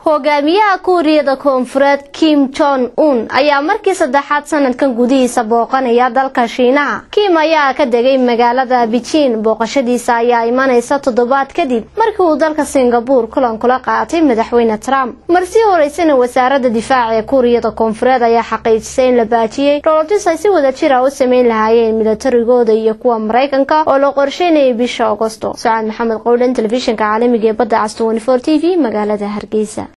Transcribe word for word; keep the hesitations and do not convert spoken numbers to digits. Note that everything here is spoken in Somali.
hogaamiyaha Kuuriyada Koonfureed Kim Jong Un ayaa markii saddexaad sanadkan gudihiisa booqanaya dalka Shiinaha. Kim ayaa ka degay magaalada Beijing. Booqashadiisa ayaa imanaysa toddobaad kadib markii uu dalka Singapore kulan kula qaatay madaxweyne Trump. Marsi horeysana wasaaradda difaaca ee Kuuriyada Koonfureed ayaa xaqiijisay in la baajiyay rooltis ay si wada jir ah u sameyn lahaayeen militarigooda iyo kuwa Mareykanka oo la qorsheynayay bisha Agoosto. Saad Maxamed Qowlan, telefishinka caalamiga ee badda Cas twenty four T V magaalada Hargeysa.